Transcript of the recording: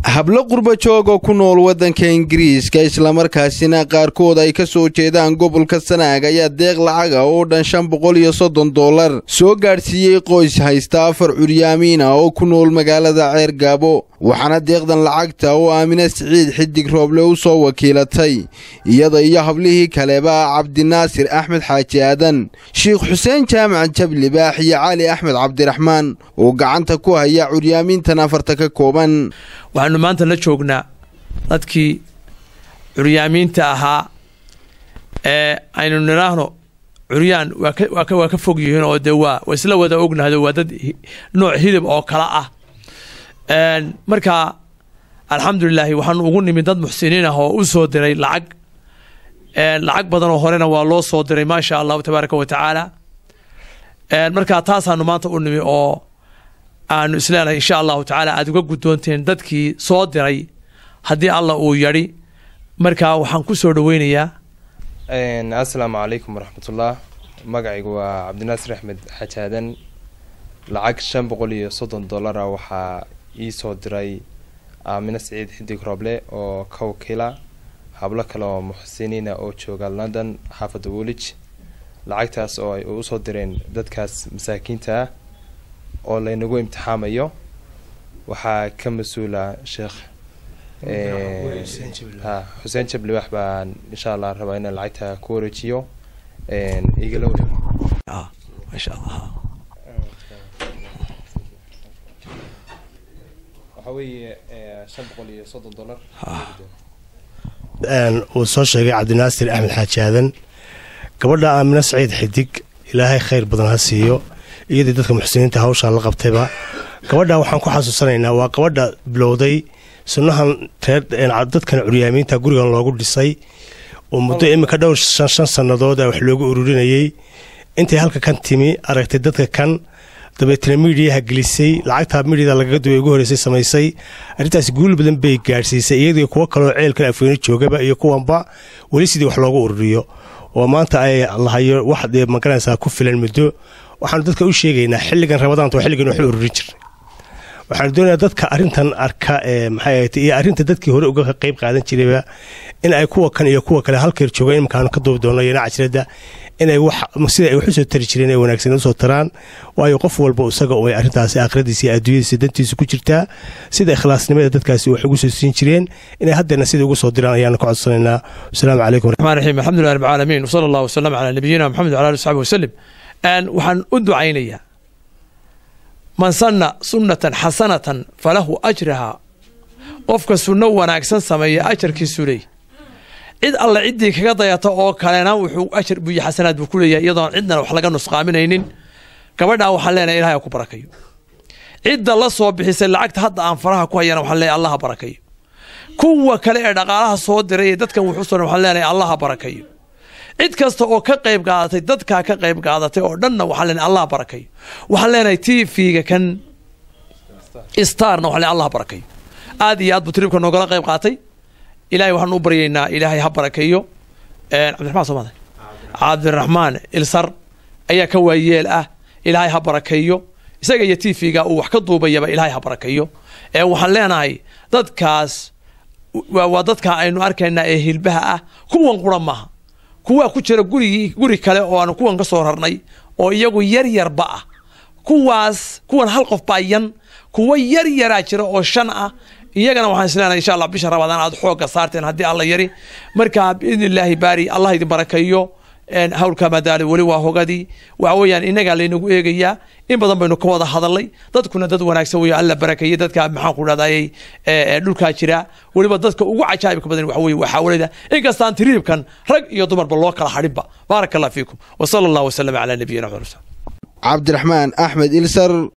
hablo qurba joog oo ku nool wadanka Ingiriiska isla markaasina qaarkood ay ka soo jeedaan gobolka Sanaag ayaa deeq lacag ah oo dhan $530 soo gaarsiiyay qoys haysta 4 curyaamiin ah oo ku nool magaalada Ceergaabo waxaana deeqdan lacagta oo Aamina Saciid Xidig Rooble u soo wakiilatay iyada iyo hablihii kaleba Cabdinaasir Axmed Xaaji Aadan Sheekh Xuseen Jaamac Jabli Baax iyo Cali Axmed Cabdiraxmaan oo gacanta ku haya curyaamiintan afarta ka kooban waxaanu maanta la joognaa dadkii curyaamiinta ahaa aynu niraahno curyaan waa ka fog yihiin oo dee waa isla wada ognahay waa dad nooc hilib oo kala ah marka alxamdulillah waxaanu ugu nimid dad muxsiniin ah oo u soo diray lacag badan oo horena waa loo soo diray ma sha Allah tabaaraka wa taala marka taasaanu maanta u nimid oo aanu isleenahay insha Allah taala aad uga gudoonteen dadkii soo diray hadii Allah uu yari marka waxaan ku soo dhaweynayaa assalaamu alaykum warahmatullah magacaygu waa Cabdinaasir Axmed Xaaji Aadan lacag $530 waxa ii soo diray Aamina Saciid Xidig Rooble oo ka wakiila hablo kale oo muxsiniin oo jooga London xaafadda Woolwich lacagtaas oo ay u soo direen dadkaas masaakiinta oo la inagu imtixaamayo waxa ka masuula Sheekh Xuseen Jabli wax baan insha Allah rabaa in lacagta ku wareejiyo igala wareejiyo ma sha Allah waxa weeye $530 uu soo sheegay Cabdinaasir Axmed Xaaji Aadan gabadha Aamina Saciid Xidig ilaahay khayr badan ha siiyo iyada dadka muxsiniinta hawsha la qabtayba gabadha waxaan ku xasuusanaynaa waa gabadha bilowday sunnahan dadkan curyaamiinta gurigan loogu dhisay oo muddo imika dhowr 5 sanadood wax loogu ururinayay intay halka kan timi aragtay dadka kan dabeetana miidiyaha gelisay lacagta miidiyada laga duway ugu horeysay samaysay arintaas guul badan bay gaarsiisay iyadoo kuwa kale oo ceelka afweyn joogaba iyo kuwanba wali sidii wax loogu ururiyo oo maanta ay allahayo wax ma garanaysaa ku filan muddo waxaan dadka u sheegaynaa xilligan Ramadaanta xilligan wax ururin jiray waxaan doonayaa dadka arintan arka maxay ahayd iyo arinta dadkii hore uga qayb qaadan jirayba in ay kuwa kan iyo kuwa kale halkeer joogaan imkaan ka doob doono iyana casrada in ay wax sida ay wax soo tari jireen ay wanaagsan u soo taraan waayo qof walba isaga oo ay arintaasi aakhiradiisa iyo adduunyadiisa dantiisa ku jirtaa sida ikhlaasnimada dadkaasi wax ugu soo siin jireen in ay haddana sida ugu soo diraan ayaan ku codsanaynaa assalaamu calaykum warahmatullahi wabarakatuh alxamdulillahi rabbil alamin wa sallallahu wa sallam ala nabiyyina muhammad wa ala alihi wa sahbihi wa sallam waxaan u ducaynayaa man sanna sunnatan hasanatan falahu ajraha qofka sunno wanaagsan sameeya ajarkiisu leeyahay cid alla cidii kaga dayata oo kalena wuxuu ajar bu xasanaad bu ku leeyahay iyadoo cidna wax laga nusqaaminaynin gabadha waxa leenahay Ilaahay ku barakayo cid la soo bixisay lacagta hadda aan faraha ku hayana waxa leenahay Allah barakayo kuwa kale ee dhaqaalaha soo diray dadkan wuxuu soo waxa leenahay Allah barakayo cid kasta oo ka qayb qaadatay dadka ka qayb qaadatay oo dhanna waxa leenahay Allah barakayo waxa leenahay TV-ga kan Starna waxa Allah barakayo aad iyo aad butribka noogala qayb qaatay ilaahay waxaan u baryaynaa ilaahay ha barakayo Cabdiraxmaan Ilsar ayaa ka waayeel ah ilaahay ha barakayo isaga iyo TV-ga uu wax ka duubayaba ilaahay ha barakayo waxaan leenahay dadkaas waa dadka aynu arkaynaa ee hilbaha ah kuwan qura maaha kuwa ku jira guri kale oo aan kuwan ka soo rarnay oo iyagu yarba ah kuwan hal qof baayan kuwa yara jira oo 5 ah iyagana waxaan isleenahay insha Allah bisha Ramadaan aad xooga saarteen hadii Allah yari marka biidnillaahi baari Allah idin barakayo hawlka madaali wali waa hogadii waxa weeyaan inaga leenugu eegaya in badan baynu ka wada hadalay dadkuna dad wanaagsan weeyo Allah barakayo dadka maxaan ku raadayay dhulka jira waliba dadka ugu cajaa'ibka badan waxa weeye waxa walida in kastaan tiriibkan rag iyo dumarba loo kala xariba barakallahu fiikum wa sallallahu wa sallam ala nabiyyina Muhammad Cabdiraxmaan Axmed Ilsar